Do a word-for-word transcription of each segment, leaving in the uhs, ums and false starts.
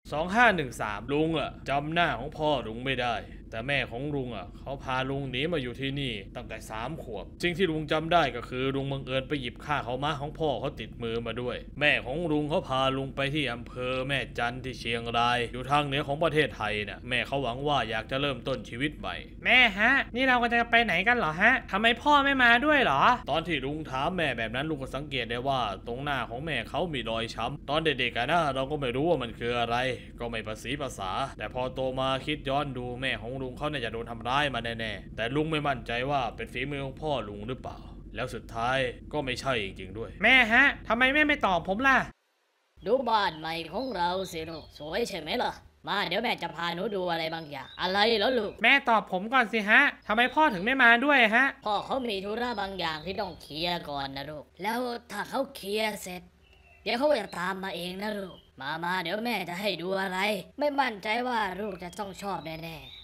สองห้าหนึ่งสามลุงอะจำหน้าของพ่อลุงไม่ได้แต่แม่ของลุงอ่ะเขาพาลุงหนีมาอยู่ที่นี่ตั้งแต่สามขวบสิ่งที่ลุงจำได้ก็คือลุงบังเอิญไปหยิบข้าเขาม้าของพ่อเขาติดมือมาด้วยแม่ของลุงเขาพาลุงไปที่อำเภอแม่จันที่เชียงรายอยู่ทางเหนือของประเทศไทยน่ะแม่เขาหวังว่าอยากจะเริ่มต้นชีวิตใหม่แม่ฮะนี่เราก็จะไปไหนกันเหรอฮะทำไมพ่อไม่มาด้วยเหรอตอนที่ลุงถามแม่แบบนั้นลุงก็สังเกตได้ว่าตรงหน้าของแม่เขามีรอยช้ำตอนเด็กๆกันนะเราก็ไม่รู้ว่ามันคืออะไรก็ไม่ภาษีภาษาแต่พอโตมาคิดย้อนดูแม่ของลุงเขาเนี่ยจะโดนทำร้ายมาแน่ๆแต่ลุงไม่มั่นใจว่าเป็นฝีมือของพ่อลุงหรือเปล่าแล้วสุดท้ายก็ไม่ใช่จริงๆด้วยแม่ฮะทำไมแม่ไม่ตอบผมล่ะดูบ้านใหม่ของเราสิลูกสวยใช่ไหมล่ะมาเดี๋ยวแม่จะพาหนูดูอะไรบางอย่างอะไรแล้วลูกแม่ตอบผมก่อนสิฮะทำไมพ่อถึงไม่มาด้วยฮะพ่อเขามีธุระบางอย่างที่ต้องเคลียร์ก่อนนะลูกแล้วถ้าเขาเคลียร์เสร็จเดี๋ยวเขาจะตามมาเองนะลูกมามาเดี๋ยวแม่จะให้ดูอะไรไม่มั่นใจว่าลูกจะต้องชอบแน่ๆ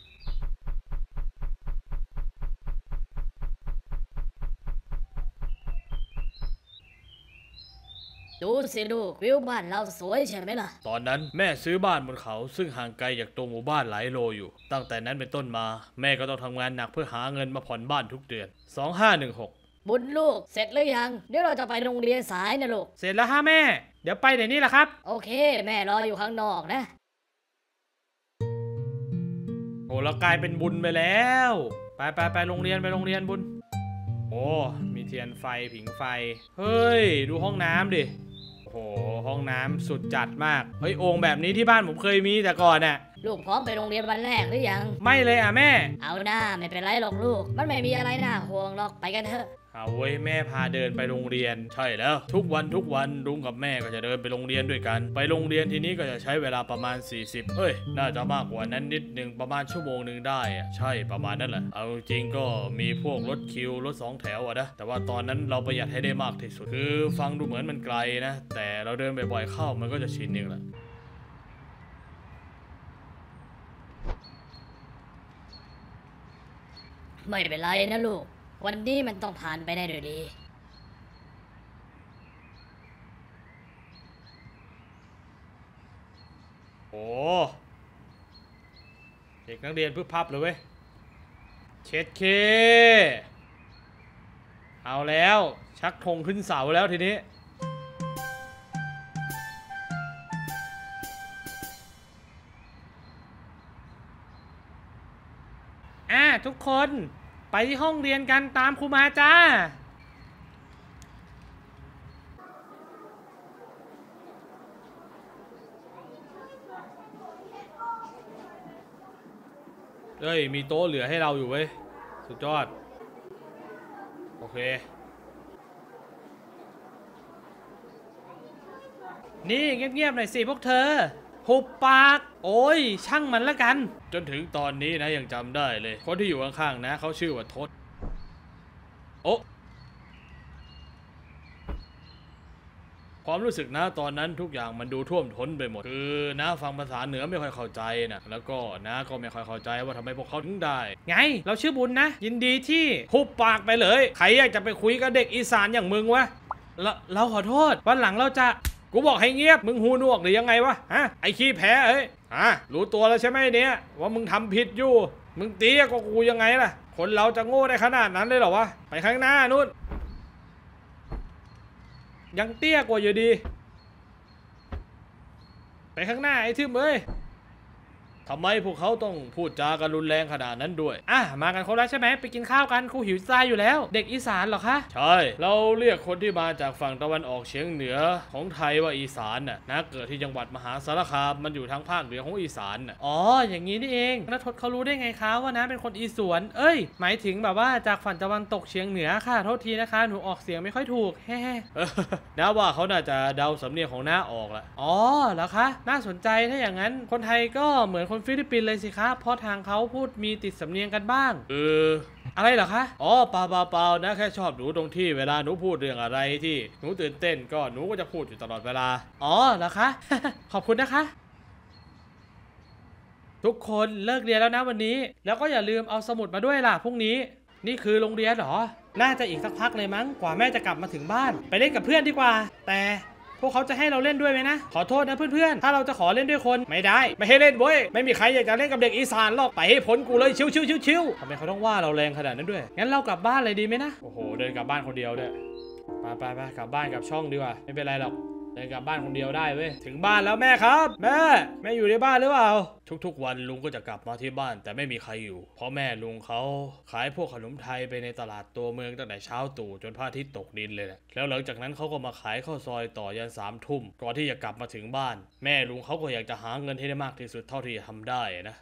ดูสิลูกวิวบ้านเราสวยใช่ไหมล่ะตอนนั้นแม่ซื้อบ้านบนเขาซึ่งห่างไกลจากตัวหมู่บ้านหลายโลอยู่ตั้งแต่นั้นเป็นต้นมาแม่ก็ต้องทำงานหนักเพื่อหาเงินมาผ่อนบ้านทุกเดือนสองห้าหนึ่งหกบุญลูกเสร็จหรือยังเดี๋ยวเราจะไปโรงเรียนสายนะลูกเสร็จแล้วฮะแม่เดี๋ยวไปเดี๋ยวนี้แหละครับโอเคแม่รออยู่ข้างนอกนะโอ้เรากลายเป็นบุญไปแล้วไปไปไปโรงเรียนไปโรงเรียนบุญโอ้มีเทียนไฟผิงไฟเฮ้ยดูห้องน้ำดิโอ้โหห้องน้ำสุดจัดมากเฮ้ยโอ่งแบบนี้ที่บ้านผมเคยมีแต่ก่อนน่ะลูกพร้อมไปโรงเรียนวันแรกหรือยังไม่เลยอ่ะแม่เอาหน้าไม่เป็นไรหรอกลูกมันไม่มีอะไรน่าห่วงหรอกไปกันเถอะเอาเว้ยแม่พาเดินไปโรงเรียนใช่แล้วทุกวันทุกวันลุงกับแม่ก็จะเดินไปโรงเรียนด้วยกันไปโรงเรียนทีนี้ก็จะใช้เวลาประมาณสี่สิบเอ้ยน่าจะมากกว่านั้นนิดนึงประมาณชั่วโมงหนึ่งได้อะใช่ประมาณนั้นแหละเอาจริงก็มีพวกรถคิวรถสองแถวอะนะแต่ว่าตอนนั้นเราประหยัดให้ได้มากที่สุดคือฟังดูเหมือนมันไกลนะแต่เราเดินบ่อยๆเข้ามันก็จะชินเองแหละไม่เป็นไรนะลูกวันนี้มันต้องผ่านไปได้ด้วยดีโอ้เด็กนักเรียนพึบพับเลยเว้ยเช็ดเคเอาแล้วชักธงขึ้นเสาแล้วทีนี้อ่ะทุกคนไปที่ห้องเรียนกันตามครูมาจ้าเฮ้ยมีโต๊ะเหลือให้เราอยู่เว้ยสุดยอดโอเคนี่เงียบๆหน่อยสิพวกเธอหุบปากโอ้ยช่างมันละกันจนถึงตอนนี้นะยังจำได้เลยคนที่อยู่ข้างๆนะเขาชื่อว่าทศโอ้ความรู้สึกนะตอนนั้นทุกอย่างมันดูท่วมท้นไปหมดคือนะฟังภาษาเหนือไม่ค่อยเข้าใจนะแล้วก็นะก็ไม่ค่อยเข้าใจว่าทำไมพวกเขาถึงได้ไงเราชื่อบุญนะยินดีที่หุบปากไปเลยใครอยากจะไปคุยกับเด็กอีสานอย่างมึงวะเราเราขอโทษวันหลังเราจะกูบอกให้เงียบมึงหูหนวกหรือยังไงวะฮะไอ้ขี้แพ้เอ้ยฮะรู้ตัวแล้วใช่ไหมเนี่ยว่ามึงทำผิดอยู่มึงเตี้ยกว่ากูยังไงล่ะคนเราจะโง่ได้ขนาดนั้นเลยเหรอวะไปข้างหน้านู่นยังเตี้ยกว่าอยู่ดีไปข้างหน้าไอ้ทึมเอ้ยทำไมพวกเขาต้องพูดจากันรุนแรงขนาดนั้นด้วยอ่ะมากันครบแล้วใช่ไหมไปกินข้าวกันครูหิวใจอยู่แล้วเด็กอีสานเหรอคะใช่เราเรียกคนที่มาจากฝั่งตะวันออกเฉียงเหนือของไทยว่าอีสานน่ะนะเกิดที่จังหวัดมหาสารคามมันอยู่ทางภาคเหนือของอีสานน่ะอ๋ออย่างนี้นี่เองแล้วทศเขารู้ได้ไงคะว่านะเป็นคนอีสวนเอ้ยหมายถึงแบบว่าจากฝั่งตะวันตกเฉียงเหนือค่ะโทษทีนะคะหนูออกเสียงไม่ค่อยถูกแฮ่น้าว่าเขาน่าจะเดาสำเนียงของน้าออกละอ๋อเหรอคะน่าสนใจถ้าอย่างนั้นคนไทยก็เหมือนคนฟิลิปปินส์เลยสิครับเพราะทางเขาพูดมีติดสำเนียงกันบ้างเอออะไรเหรอคะอ๋อเปล่าเปล่าเปล่านะแค่ชอบหนูตรงที่เวลาหนูพูดเรื่องอะไรที่หนูตื่นเต้นก็หนูก็จะพูดอยู่ตลอดเวลาอ๋อเหรอคะ ขอบคุณนะคะทุกคนเลิกเรียนแล้วนะวันนี้แล้วก็อย่าลืมเอาสมุดมาด้วยล่ะพรุ่งนี้นี่คือโรงเรียนเหรอน่าจะอีกสักพักเลยมั้งกว่าแม่จะกลับมาถึงบ้านไปเล่นกับเพื่อนดีกว่าแต่พวกเขาจะให้เราเล่นด้วยไหมนะขอโทษนะเพื่อนๆถ้าเราจะขอเล่นด้วยคนไม่ได้ไม่ให้เล่นเว้ยไม่มีใครอยากจะเล่นกับเด็กอีสานหรอกไปให้พ้นกูเลยชิวชิวชิวชิวทำไมเขาต้องว่าเราแรงขนาดนั้นด้วยงั้นเรากลับบ้านเลยดีไหมนะโอ้โหเดินกลับบ้านคนเดียวด้วยไปไปไปกลับบ้านกลับช่องดีกว่าไม่เป็นไรหรอกเดินกลับบ้านคนเดียวได้เว้ยถึงบ้านแล้วแม่ครับแม่แม่อยู่ในบ้านหรือเปล่าทุกๆวันลุงก็จะกลับมาที่บ้านแต่ไม่มีใครอยู่เพราะแม่ลุงเขาขายพวกขนมไทยไปในตลาดตัวเมืองตั้งแต่เช้าตู่จนพระอาทิตย์ตกดินเลยแหละแล้วหลังจากนั้นเขาก็มาขายข้าวซอยต่อยันสามทุ่มก่อนที่จะกลับมาถึงบ้านแม่ลุงเขาก็อยากจะหาเงินให้ได้มากที่สุดเท่าที่จะทำได้นะ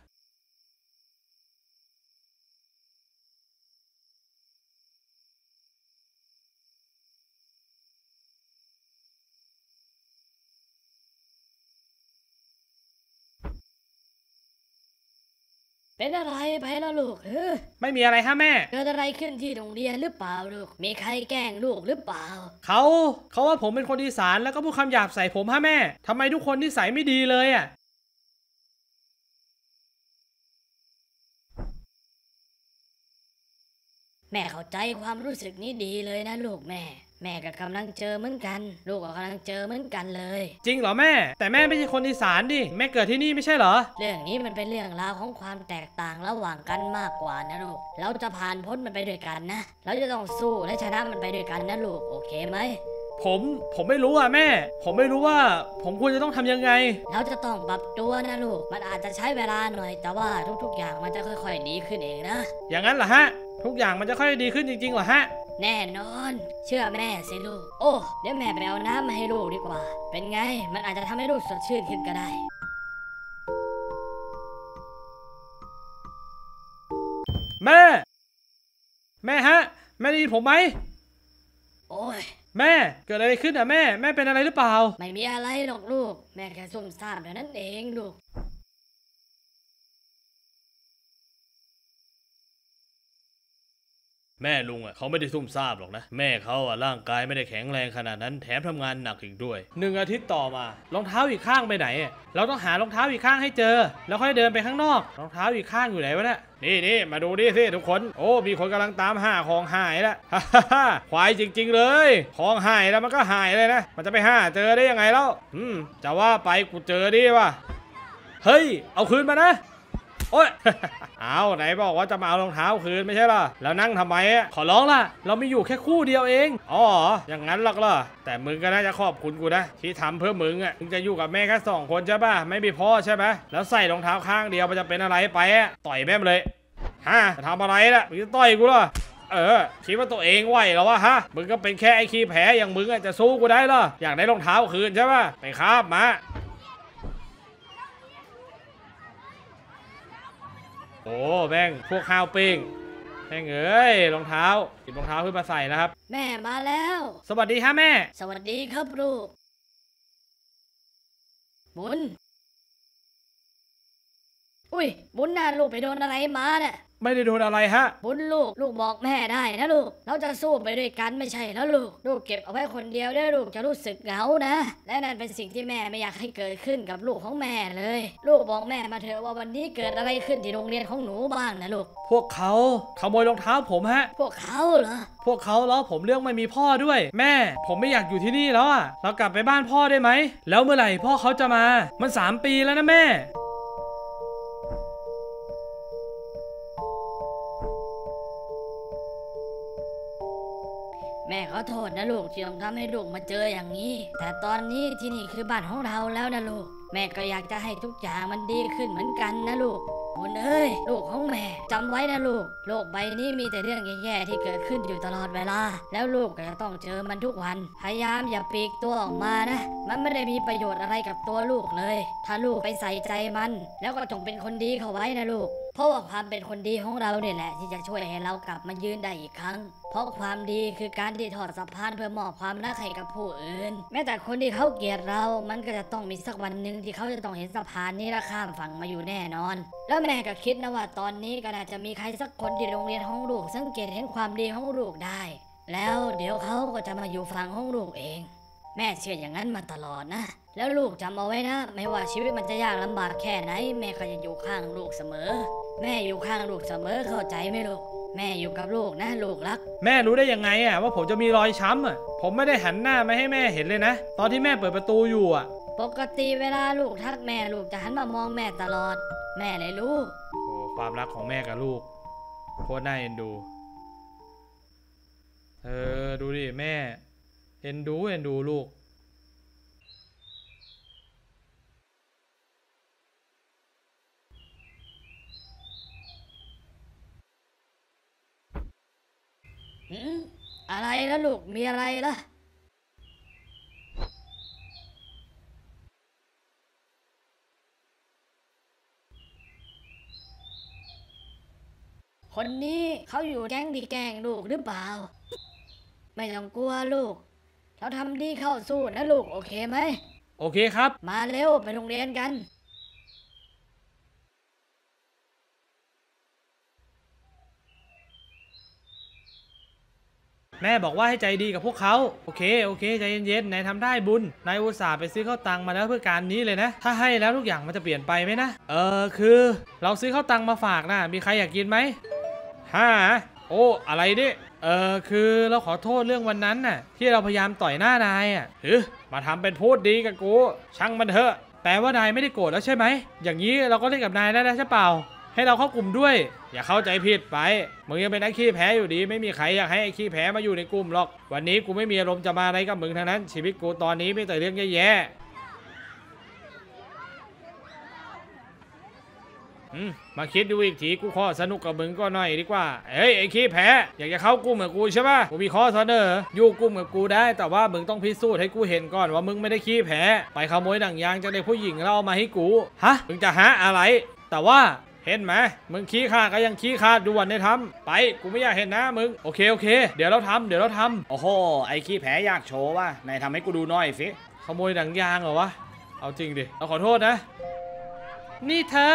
เป็นอะไรไปแล้วลูกเออไม่มีอะไรฮะแม่เกิดอะไรขึ้นที่โรงเรียนหรือเปล่าลูกมีใครแกล้งลูกหรือเปล่าเขาเขาว่าผมเป็นคนอีสานแล้วก็พูดคำหยาบใส่ผมฮะแม่ทำไมทุกคนนิสัยไม่ดีเลยอ่ะแม่เข้าใจความรู้สึกนี้ดีเลยนะลูกแม่แม่ก็กำลังเจอเหมือนกันลูกก็กำลังเจอเหมือนกันเลยจริงเหรอแม่แต่แม่ไม่ใช่คนอีสานดิแม่เกิดที่นี่ไม่ใช่เหรอเรื่องนี้มันเป็นเรื่องราวของความแตกต่างระหว่างกันมากกว่านะลูกเราจะผ่านพ้นมันไปด้วยกันนะเราจะต้องสู้และชนะมันไปด้วยกันนะลูกโอเคไหมผมผมไม่รู้อ่ะแม่ผมไม่รู้ว่าผมควรจะต้องทำยังไงเราจะต้องปรับตัวนะลูกมันอาจจะใช้เวลาหน่อยแต่ว่าทุกๆอย่างมันจะค่อยๆดีขึ้นเองนะอย่างนั้นเหรอฮะทุกอย่างมันจะค่อยดีขึ้นจริงๆเหรอฮะแน่นอนเชื่อแม่สิลูกโอ้เดี๋ยวแม่ไปเอาน้ำมาให้ลูกดีกว่าเป็นไงมันอาจจะทำให้ลูกสดชื่นขึ้นก็ได้แม่แม่ฮะแม่ได้ยินผมไหมโอ้ยแม่เกิดอะไรขึ้นอ่ะแม่แม่เป็นอะไรหรือเปล่าไม่มีอะไรหรอกลูกแม่แค่ซุ่มซ่ามเท่านั้นเองลูกแม่ลุงอ่ะเขาไม่ได้ซุ่มซ่ามหรอกนะแม่เขาอ่ะร่างกายไม่ได้แข็งแรงขนาดนั้นแถมทำงานหนักอีกด้วยหนึ่งอาทิตย์ต่อมารองเท้าอีกข้างไปไหนเราต้องหารองเท้าอีกข้างให้เจอแล้วค่อยเดินไปข้างนอกรองเท้าอีกข้างอยู่ไหนวะเนี่ยนี่นี่มาดูดิสิทุกคนโอ้มีคนกำลังตามหาของหายแล้วฮ่าฮ่าควายจริงๆเลยของหายแล้วมันก็หายเลยนะมันจะไปหาเจอได้ยังไงแล้วอืมจะว่าไปกูเจอดิวะเฮ้ยเอาคืนมานะโอ๊ยเอาไหนบอกว่าจะมาเอารองเท้าคืนไม่ใช่หรอแล้วนั่งทำไมอ่ะขอร้องล่ะเรามีอยู่แค่คู่เดียวเองอ๋ออย่างนั้นหรอกเหรอแต่มึงก็น่าจะขอบคุณกูนะที่ทำเพื่อมึงอ่ะมึงจะอยู่กับแม่แค่สองคนใช่ป่ะไม่มีพ่อใช่ไหมแล้วใส่รองเท้าข้างเดียวมันจะเป็นอะไรไปอ่ะต่อยแม่เลยฮะทำอะไรล่ะมึงจะต่อยกูเหรอเออคิดว่าตัวเองไหวเหรอวะฮะมึงก็เป็นแค่ไอ้ขี้แผลอย่างมึงอ่ะจะสู้กูได้เหรออยากได้รองเท้าคืนใช่ป่ะไปคาบมาโอ้แม่งพวกข้าวปิ้งแม่งเอ้ยรองเท้าหยิบรองเท้าขึ้นมาใส่แล้วครับแม่มาแล้วสวัสดีฮะแม่สวัสดีครับลูกบุญอุ้ยบุญน่าลูกไปโดนอะไรมาเนี่ยไม่ได้โดนอะไรฮะบุญลูกลูกบอกแม่ได้นะลูกเราจะสู้ไปด้วยกันไม่ใช่แล้วลูกลูกเก็บเอาไว้คนเดียวได้ลูกจะรู้สึกเหงานะและนั่นเป็นสิ่งที่แม่ไม่อยากให้เกิดขึ้นกับลูกของแม่เลยลูกบอกแม่มาเถอะว่าวันนี้เกิดอะไรขึ้นที่โรงเรียนของหนูบ้างนะลูกพวกเขาขโมยรองเท้าผมฮะพวกเขาเหรอพวกเขาล้อผมเรื่องไม่มีพ่อด้วยแม่ผมไม่อยากอยู่ที่นี่แล้วอ่ะเรากลับไปบ้านพ่อได้ไหมแล้วเมื่อไหร่พ่อเขาจะมามันสามปีแล้วนะแม่แม่ขอโทษนะลูกที่ต้องทำให้ลูกมาเจออย่างนี้แต่ตอนนี้ที่นี่คือบ้านของเราแล้วนะลูกแม่ก็อยากจะให้ทุกอย่างมันดีขึ้นเหมือนกันนะลูกบุญเอ้ยลูกของแม่จำไว้นะลูกโลกใบนี้มีแต่เรื่องแย่ๆที่เกิดขึ้นอยู่ตลอดเวลาแล้วลูกก็จะต้องเจอมันทุกวันพยายามอย่าปลีกตัวออกมานะมันไม่ได้มีประโยชน์อะไรกับตัวลูกเลยถ้าลูกไปใส่ใจมันแล้วก็จงเป็นคนดีเข้าไว้นะลูกเพราะว่าความเป็นคนดีของเราเนี่ยแหละที่จะช่วยให้เรากลับมายืนได้อีกครั้งเพราะความดีคือการที่ทอดสะพานเพื่อมอบความรักให้กับผู้อื่นแม้แต่คนที่เขาเกลียดเรามันก็จะต้องมีสักวันหนึ่งที่เขาจะต้องเห็นสะพานนี้และข้ามฝั่งมาอยู่แน่นอนแล้วแม่ก็คิดนะว่าตอนนี้ก็น่าจะมีใครสักคนที่โรงเรียนของลูกสังเกตเห็นความดีของลูกได้แล้วเดี๋ยวเขาก็จะมาอยู่ฝั่งของลูกเองแม่เชื่ออย่างนั้นมาตลอดนะแล้วลูกจำเอาไว้นะไม่ว่าชีวิตมันจะยากลำบากแค่ไหนแม่ก็จะอยู่ข้างลูกเสมอแม่อยู่ข้างลูกเสมอเข้าใจไหมลูกแม่อยู่กับลูกนะลูกรักแม่รู้ได้ยังไงอ่ะว่าผมจะมีรอยช้ำอ่ะผมไม่ได้หันหน้ามาให้แม่เห็นเลยนะตอนที่แม่เปิดประตูอยู่อ่ะปกติเวลาลูกทักแม่ลูกจะหันมามองแม่ตลอดแม่เลยรู้โอ้ความรักของแม่กับลูกโคตรน่าเอ็นดูเออดูดิแม่เอ็นดูเอ็นดูลูกอืมอะไรล่ะลูกมีอะไรล่ะคนนี้เขาอยู่แก๊งที่แกล้งลูกหรือเปล่าไม่ต้องกลัวลูกเราทำดีเข้าสู้นะลูกโอเคไหมโอเคครับมาเร็วไปโรงเรียนกันแม่บอกว่าให้ใจดีกับพวกเขาโอเคโอเคใจเย็นๆนายทำได้บุญนายอุตส่าห์ไปซื้อข้าวตังมาแล้วเพื่อการนี้เลยนะถ้าให้แล้วทุกอย่างมันจะเปลี่ยนไปไหมนะเออคือเราซื้อข้าวตังมาฝากนะมีใครอยากกินไหมฮ่าโอ้อะไรดิเออคือเราขอโทษเรื่องวันนั้นน่ะที่เราพยายามต่อยหน้านายอ่ะเฮ้ยมาทำเป็นพูดดีกับกูช่างมันเถอะแปลว่านายไม่ได้โกรธแล้วใช่ไหมอย่างนี้เราก็เล่นกับนายได้แล้วใช่เปล่าให้เราเข้ากลุ่มด้วยอย่าเข้าใจผิดไปมึงยังเป็นไอ้ขี้แพ้อยู่ดีไม่มีใครอยากให้ไอ้ขี้แพ้มาอยู่ในกลุ่มหรอกวันนี้กูไม่มีอารมณ์จะมาอะไรกับมึงทั้งนั้นชีวิตกูตอนนี้ไม่แต่เรื่องแย่ๆอืมมาคิดดูอีกทีกูขอสนุกกับมึงก็หน่อยดีกว่าเฮ้ยไอ้ขี้แพ้อยากจะเข้ากลุ่มกับกูใช่ป่ะกูมีข้อเสนออยู่กลุ่มกับกูได้แต่ว่ามึงต้องพิสูจน์ให้กูเห็นก่อนว่ามึงไม่ได้ขี้แพ้ไปขโมยหนังยางจากเด็กผู้หญิงแล้วเอามาให้กูฮะมึงจะหาอะไรแต่ว่าเห็นไหมมึงขี้ขาดก็ยังขี้ขาดด่วนในทำไปกูไม่อยากเห็นนะมึงโอเคโอเคเดี๋ยวเราทำเดี๋ยวเราทำโอ้โหไอ้ขี้แผลอยากโชว์ว่ะนายทำให้กูดูหน่อยสิขโมยหนังยางเหรอวะเอาจริงดิเราขอโทษนะนี่เธอ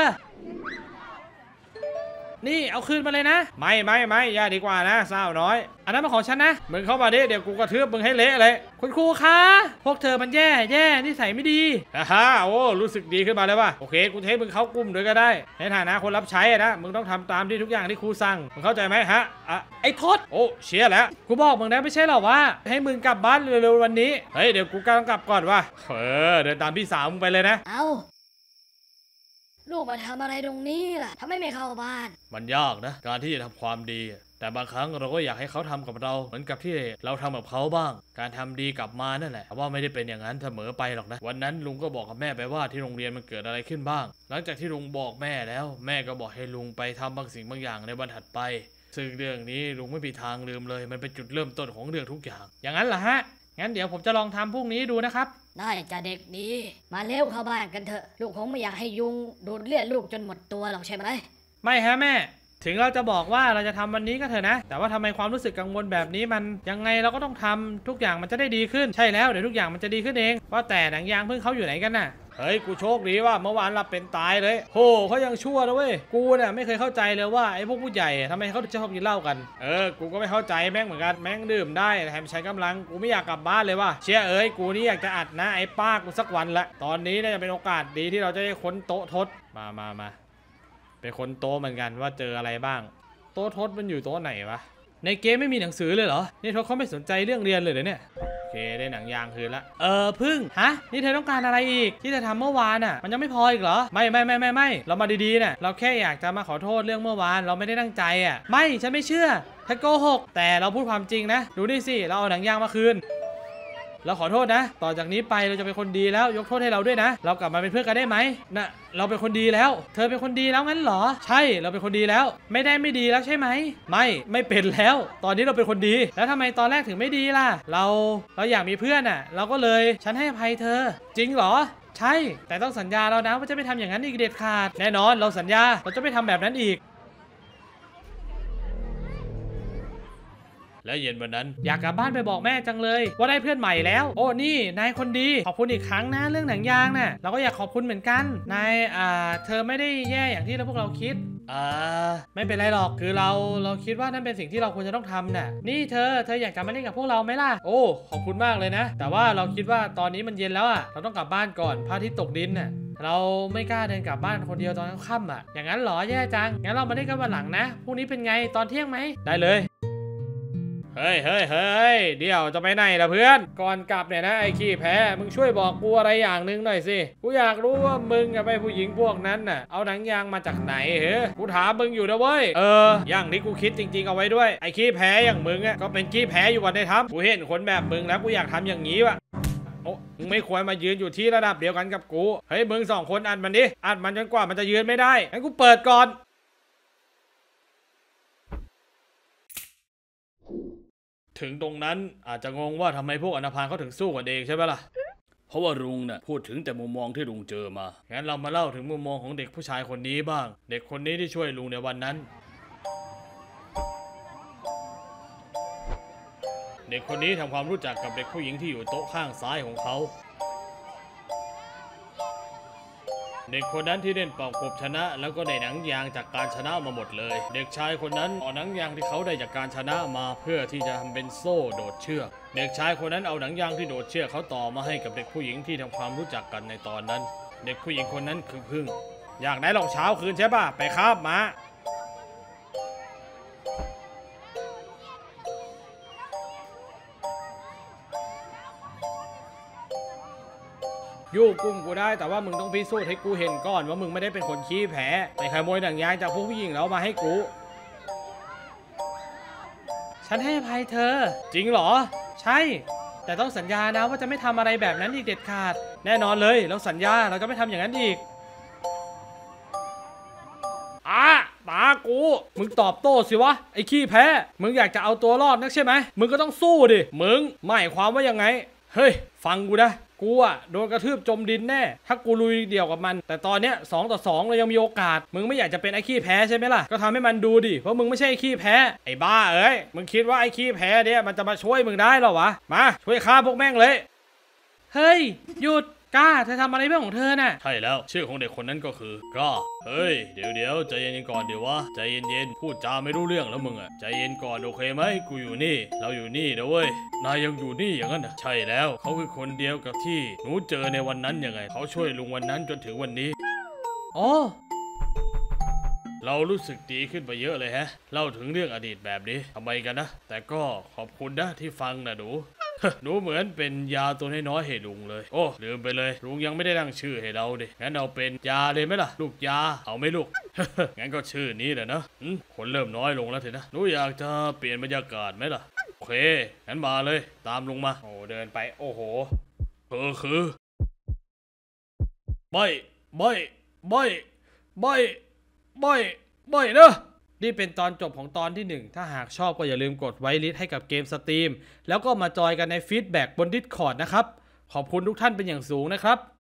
นี่เอาคืนมาเลยนะไม่ไม่ไม่อย่าดีกว่านะสาวน้อยอันนั้นมาของฉันนะมึงเข้ามาดิเดี๋ยวกูกระทืบมึงให้เละเลยคุณครูคะพวกเธอมันแย่แย่นิสัยไม่ดีฮ่าฮ่าโอ้รู้สึกดีขึ้นมาเลยว่ะโอเคกูเทมึงเข้ากลุ่มด้วยก็ได้ในฐานะคนรับใช้นะมึงต้องทำตามที่ทุกอย่างที่ครูสั่งมึงเข้าใจไหมฮะอ่ะไอ้ทศโอ้เชียร์แล้วกูบอกมึงนะไม่ใช่หรอว่าให้มึงกลับบ้านเร็วๆวันนี้เฮ้ยเดี๋ยวกูกำลังกลับก่อนว่ะเออเดินตามพี่สาวมึงไปเลยนะเอาลูกมาทำอะไรตรงนี้ล่ะทำไมไม่เข้าบ้านมันยากนะการที่จะทำความดีแต่บางครั้งเราก็อยากให้เขาทำกับเราเหมือนกับที่เราทำกับเขาบ้างการทำดีกลับมานั่นแหละว่าไม่ได้เป็นอย่างนั้นเสมอไปหรอกนะวันนั้นลุงก็บอกกับแม่ไปว่าที่โรงเรียนมันเกิดอะไรขึ้นบ้างหลังจากที่ลุงบอกแม่แล้วแม่ก็บอกให้ลุงไปทำบางสิ่งบางอย่างในวันถัดไปซึ่งเรื่องนี้ลุงไม่มีทางลืมเลยมันเป็นจุดเริ่มต้นของเรื่องทุกอย่างอย่างนั้นเหรอฮะงั้นเดี๋ยวผมจะลองทำพรุ่งนี้ดูนะครับได้จะเด็กดีมาเร็วเข้าบ้านกันเถอะลูกคงไม่อยากให้ยุงดูดเลือดลูกจนหมดตัวหรอกใช่ไหมไม่ฮะแม่ถึงเราจะบอกว่าเราจะทำวันนี้ก็เถอะนะแต่ว่าทำไมความรู้สึกกังวลแบบนี้มันยังไงเราก็ต้องทำทุกอย่างมันจะได้ดีขึ้นใช่แล้วเดี๋ยวทุกอย่างมันจะดีขึ้นเองว่าแต่หนังยางเพิ่งเขาอยู่ไหนกันน่ะเฮ้ยกูโชคดีว่าเมื่อวานหลับเป็นตายเลยโหเขายังชั่วนะเว้ยกูเนี่ยไม่เคยเข้าใจเลยว่าไอ้พวกผู้ใหญ่ทำไมเขาถึงชอบกินเหล้ากันเออกูก็ไม่เข้าใจแม่งเหมือนกันแม่งดื่มได้แถมใช้กำลังกูไม่อยากกลับบ้านเลยว่ะเชี่ยเอ้ยกูนี่อยากจะอัดนะไอ้ป้ากูสักวันละตอนนี้น่าจะเป็นโอกาสดีที่เราจะได้ค้นโต๊ะทศมามามาเป็นคนโต๊ะเหมือนกันว่าเจออะไรบ้างโต๊ะทศมันอยู่โต๊ะไหนวะในเกมไม่มีหนังสือเลยเหรอนี่ทศเขาไม่สนใจเรื่องเรียนเลยเหรอเนี่ยโอเคได้หนังยางคืนละเออพึ่งฮะนี่เธอต้องการอะไรอีกที่เธอทำเมื่อวานอ่ะมันยังไม่พออีกเหรอไม่ไม่ไม่ไม่ไม่เรามาดีๆเนี่ยเราแค่อยากจะมาขอโทษเรื่องเมื่อวานเราไม่ได้ตั้งใจอ่ะไม่ฉันไม่เชื่อเธอโกหกแต่เราพูดความจริงนะดูนี่สิเราเอาหนังยางมาคืนเราขอโทษนะต่อจากนี้ไปเราจะเป็นคนดีแล้วยกโทษให้เราด้วยนะเรากลับมาเป็นเพื่อนกันได้ไหมนะเราเป็นคนดีแล้วเธอเป็นคนดีแล้วงั้นเหรอใช่เราเป็นคนดีแล้วไม่ได้ไม่ดีแล้วใช่ไหมไม่ไม่เป็นแล้วตอนนี้เราเป็นคนดีแล้วทำไมตอนแรกถึงไม่ดีล่ะเราเราอยากมีเพื่อนอ่ะเราก็เลยฉันให้อภัยเธอจริงเหรอใช่แต่ต้องสัญญาเรานะว่าจะไม่ทำอย่างนั้นอีกเด็ดขาดแน่นอนเราสัญญาเราจะไม่ทำแบบนั้นอีกและเย็นวันนั้นอยากกลับบ้านไปบอกแม่จังเลยว่าได้เพื่อนใหม่แล้วโอ้นี่นายคนดีขอบคุณอีกครั้งนะเรื่องหนังยางน่ะเราก็อยากขอบคุณเหมือนกันนายอ่าเธอไม่ได้แย่อย่างที่เราพวกเราคิดอ่าไม่เป็นไรหรอกคือเราเราคิดว่านั่นเป็นสิ่งที่เราควรจะต้องทำน่ะนี่เธอเธออยากจะมาเล่นกับพวกเราไหมล่ะโอ้ขอบคุณมากเลยนะแต่ว่าเราคิดว่าตอนนี้มันเย็นแล้วอ่ะเราต้องกลับบ้านก่อนพระอาทิตย์ตกดินน่ะเราไม่กล้าเดินกลับบ้านคนเดียวตอนค่ำอ่ะอย่างนั้นเหรอแย่จังงั้นเรามาเล่นกันวันหลังนะพรุ่งนี้เป็นไงตอนเที่ยงไหมได้เลยเฮ้ยเฮ้ยเฮ้ยเดี๋ยวจะไปไหนล่ะเพื่อนก่อนกลับเนี่ยนะไอ้ขี้แพ้มึงช่วยบอกกูอะไรอย่างหนึ่งหน่อยสิกูอยากรู้ว่ามึงกับไอ้ผู้หญิงพวกนั้นน่ะเอาหนังยางมาจากไหนเฮ้กูถามมึงอยู่นะเว้ยเอออย่างที่กูคิดจริงๆเอาไว้ด้วยไอ้ขี้แพ้อย่างมึงอ่ะก็เป็นขี้แพ้อยู่วันในถ้ำกูเห็นคนแบบมึงแล้วกูอยากทำอย่างนี้ว่ะโอ้มึงไม่ควรมายืนอยู่ที่ระดับเดียวกันกับกูเฮ้ยมึงสองคนอัดมันดิอัดมันจนกว่ามันจะยืนไม่ได้งั้นกูเปิดก่อนถึงตรงนั้นอาจจะงงว่าทำไมพวกอนาพานเขาถึงสู้กันเองใช่ไหมล่ะเพราะว่าลุงน่ะพูดถึงแต่มุมมองที่ลุงเจอมางั้นเรามาเล่าถึงมุมมองของเด็กผู้ชายคนนี้บ้างเด็กคนนี้ที่ช่วยลุงในวันนั้นเด็กคนนี้ทำความรู้จักกับเด็กผู้หญิงที่อยู่โต๊ะข้างซ้ายของเขาเด็กคนนั้นที่เล่นเป่ากบชนะแล้วก็ได้หนังยางจากการชนะมาหมดเลยเด็กชายคนนั้นเอาหนังยางที่เขาได้จากการชนะมาเพื่อที่จะทำเป็นโซ่โดดเชือกเด็กชายคนนั้นเอาหนังยางที่โดดเชือกเขาต่อมาให้กับเด็กผู้หญิงที่ทำความรู้จักกันในตอนนั้นเด็กผู้หญิงคนนั้นคือพึ่งอยากได้รองเท้าคืนใช่ป่ะไปคาบมายู่กุ้มกูได้แต่ว่ามึงต้องพิสูจน์ให้กูเห็นก่อนว่ามึงไม่ได้เป็นคนขี้แพ้ไปขโมยหนังยางจากพวกผู้หญิงแล้วมาให้กูฉันให้อภัยเธอจริงเหรอใช่แต่ต้องสัญญานะว่าจะไม่ทำอะไรแบบนั้นอีกเด็ดขาดแน่นอนเลยเราสัญญาเราจะไม่ทำอย่างนั้นอีกอ่ะตากูมึงตอบโต้สิวะไอ้ขี้แพ้มึงอยากจะเอาตัวรอดนักใช่ไหมมึงก็ต้องสู้ดิมึงหมายความว่ายังไงเฮ้ยฟังกูนะกูอะโดนกระทืบจมดินแน่ถ้ากูลุยเดี่ยวกับมันแต่ตอนเนี้ยสองต่อสองเรายังมีโอกาสมึงไม่อยากจะเป็นไอ้ขี้แพ้ใช่ไหมล่ะก็ทำให้มันดูดิเพราะมึงไม่ใช่ไอ้ขี้แพ้ไอ้บ้าเอ้ยมึงคิดว่าไอ้ขี้แพ้เนี่ยมันจะมาช่วยมึงได้หรอวะมาช่วยฆ่าพวกแม่งเลยเฮ้ยหยุดกล้าเธอทำอะไรเรื่องของเธอน่ะใช่แล้วชื่อของเด็กคนนั้นก็คือกล้าเฮ้ยเดี๋ยวเดี๋ยวใจเย็นก่อนเดี๋ยววะใจเย็นๆพูดจาไม่รู้เรื่องแล้วมึงอะใจเย็นก่อนโอเคไหมกูอยู่นี่เราอยู่นี่นะเว้ยนายยังอยู่นี่อย่างนั้นนะใช่แล้วเขาคือคนเดียวกับที่หนูเจอในวันนั้นยังไงเขาช่วยลุงวันนั้นจนถึงวันนี้อ๋อเรารู้สึกดีขึ้นไปเยอะเลยแฮะเล่าถึงเรื่องอดีตแบบนี้ทำไมกันนะแต่ก็ขอบคุณนะที่ฟังนะหนูหนูเหมือนเป็นยาตัวน้อยๆให้ลุงเลยโอ้ลืมไปเลยลุงยังไม่ได้ตั้งชื่อให้เราดิงั้นเอาเป็นยาเลยไหมล่ะลูกยาเอาไหมลูก งั้นก็ชื่อนี้แหละนะคนเริ่มน้อยลงแล้วเถอะนะหนูอยากจะเปลี่ยนบรรยากาศไหมล่ะโอเคงั้นมาเลยตามลุงมาโอ้เดินไปโอ้โหเธอคือใบใบใบใบใบใบเนอะนี่เป็นตอนจบของตอนที่หนึ่งถ้าหากชอบก็อย่าลืมกดไว้ลิสต์ให้กับเกมสตรีมแล้วก็มาจอยกันในฟีดแบ็กบน Discord นะครับขอบคุณทุกท่านเป็นอย่างสูงนะครับ